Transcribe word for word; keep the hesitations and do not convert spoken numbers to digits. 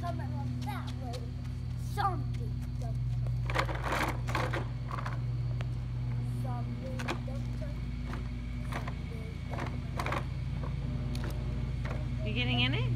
coming on that way. Zombie doctor. Zombie doctor. Zombie doctor. You getting in it?